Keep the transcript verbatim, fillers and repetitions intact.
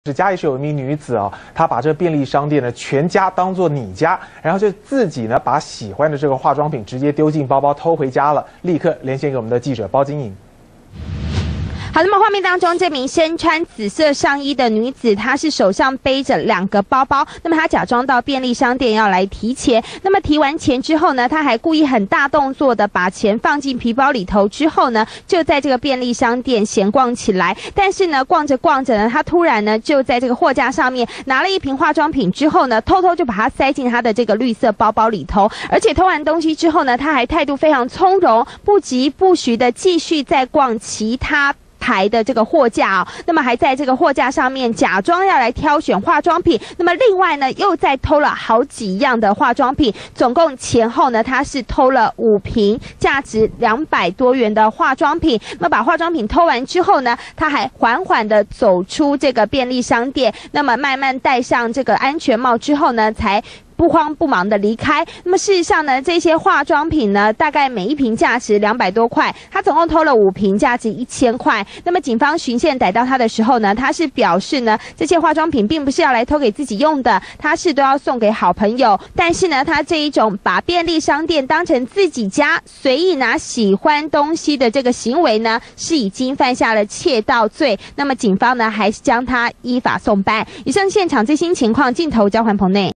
是嘉义市有一名女子哦，她把这便利商店的全家当作你家，然后就自己呢把喜欢的这个化妆品直接丢进包包偷回家了。立刻连线给我们的记者包金颖。 好，那么画面当中，这名身穿紫色上衣的女子，她是手上背着两个包包。那么她假装到便利商店要来提钱。那么提完钱之后呢，她还故意很大动作的把钱放进皮包里头，之后呢，就在这个便利商店闲逛起来。但是呢，逛着逛着呢，她突然呢就在这个货架上面拿了一瓶化妆品，之后呢，偷偷就把它塞进她的这个绿色包包里头。而且偷完东西之后呢，她还态度非常从容，不疾不徐的继续在逛其他 台的这个货架哦，那么还在这个货架上面假装要来挑选化妆品，那么另外呢又再偷了好几样的化妆品，总共前后呢他是偷了五瓶价值两百多元的化妆品。那么把化妆品偷完之后呢，他还缓缓的走出这个便利商店，那么慢慢戴上这个安全帽之后呢，才 不慌不忙的离开。那么事实上呢，这些化妆品呢，大概每一瓶价值两百多块，他总共偷了五瓶，价值一千块。那么警方循线逮到他的时候呢，他是表示呢，这些化妆品并不是要来偷给自己用的，他是都要送给好朋友。但是呢，他这一种把便利商店当成自己家，随意拿喜欢东西的这个行为呢，是已经犯下了窃盗罪。那么警方呢，还是将他依法送办。以上现场最新情况，镜头交还棚内。